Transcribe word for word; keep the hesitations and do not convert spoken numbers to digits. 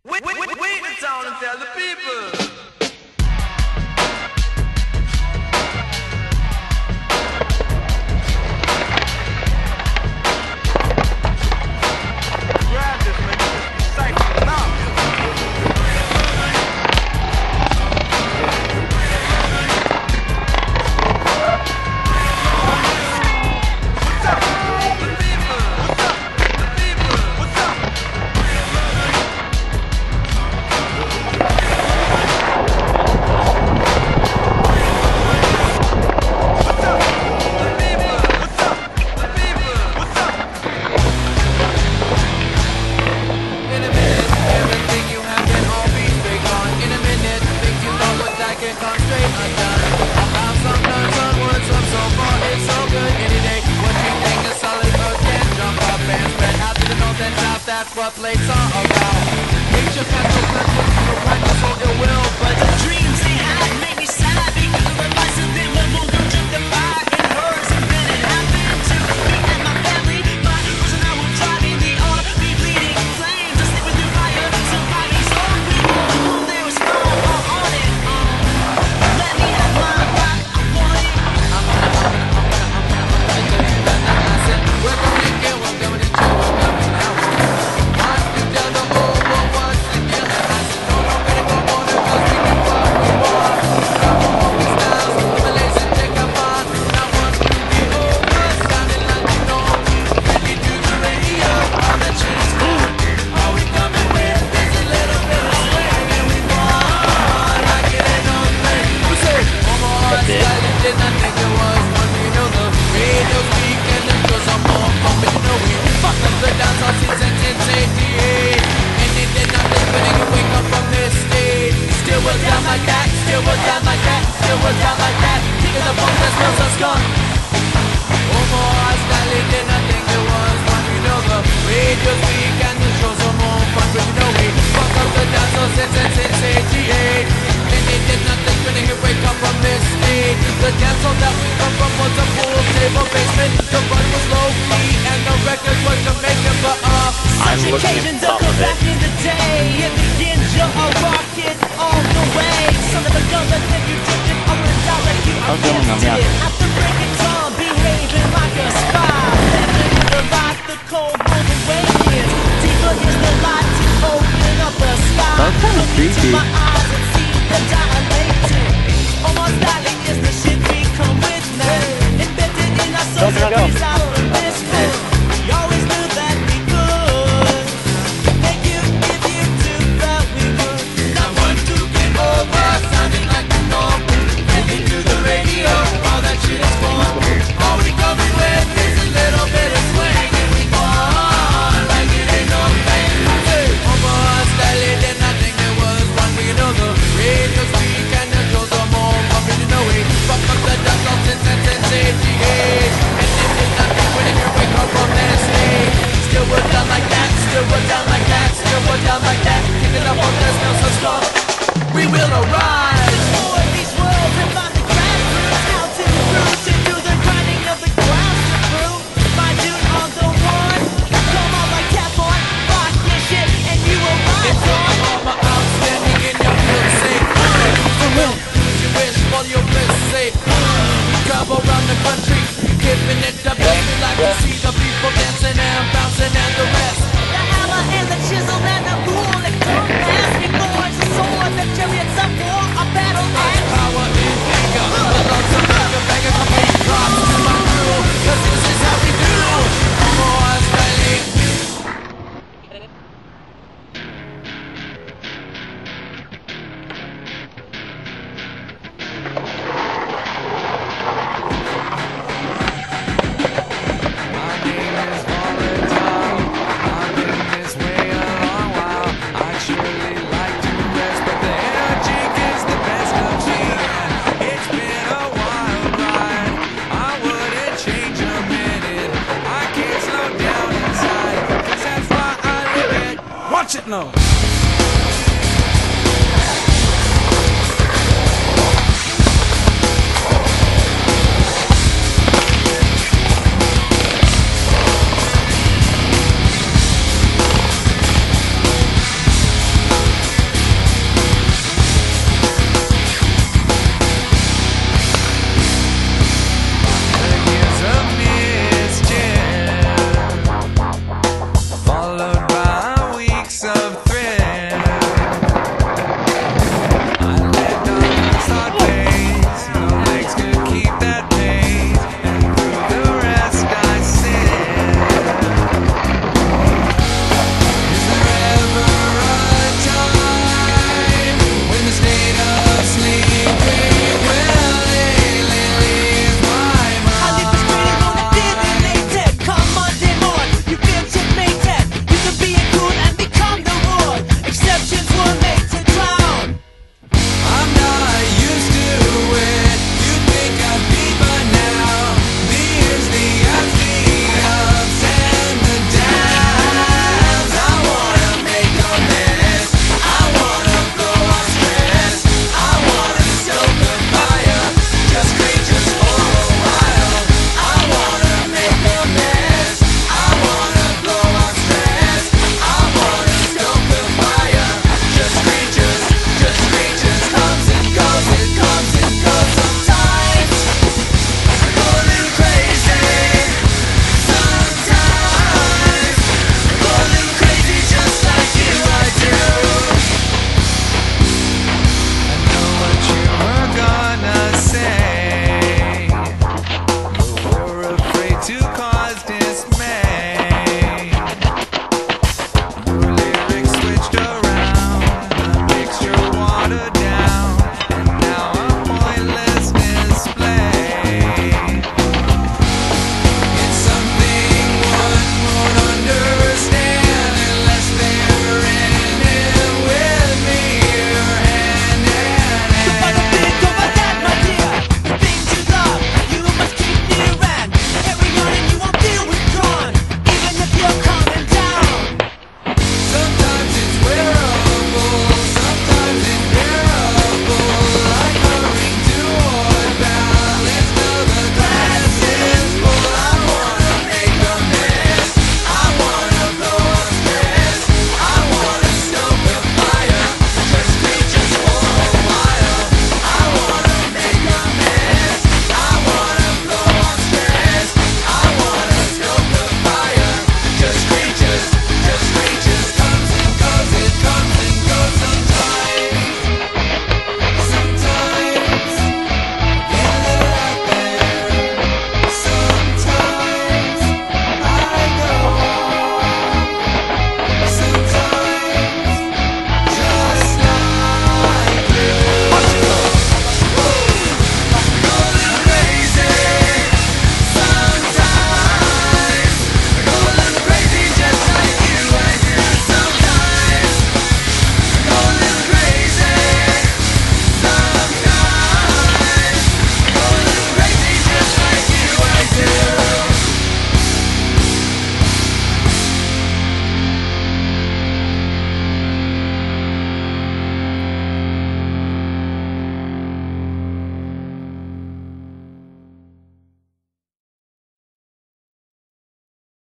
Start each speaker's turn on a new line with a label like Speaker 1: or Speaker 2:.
Speaker 1: Wait, wait, wait, wait in town and tell the people.
Speaker 2: That's what plays are about. Nature has no pleasure, no practice, no ill will, but the dreams they had made me sad because of the lies of them were more than justified in hers. And then it happened to me and my family. My person I was driving the all be bleeding flames. I sleep with the fire, surviving so people. There was fire all on it. Um, let me have my rock, I want it. I'm gonna, I'm gonna, I'm gonna, I'm gonna, I'm gonna tell you that I said we're gonna get, we're going to chill, we're coming out.
Speaker 3: Occasions occur back in the day. It begins, you're a rocket all the way. Son of a gun, but then you drifted over and down like you are gifted. After breaking dawn, behaving like a spy. Living in the light, the cold world awakens. Deeper is the light to open up the sky. Look into my eyes and see the dilating. Almost dying is the shit we come with now. Embedded in our souls and peace out from this world. We always knew that we could. Make you, give you to that we would. Not one to get over, sounding like a norm. Heading to the radio, all that shit is gone. All we coming with is a little bit of swing. And we go on like it ain't no thing. Hey, over us, dilated, and I think there was one we know the radio speak and the shows are more pumping in the way. Fuck up the dust off since and since eighty-eight. And it did nothing when it can wake up from that state. Still we're down like that, still we're down like that, still we're down like that. Kicking up on that smell so strong, we will arise. Explore these worlds and find the grassroots. How to roots into the grinding of the ground to prove. My dude on the one, come on like tap on, rock your shit and you will rise. It's all armor outstanding in your field, say, uh, for real. You wish for your bliss, say, uh, travel around the country, giving it the best. We like to see the people dancing and bouncing and the rest.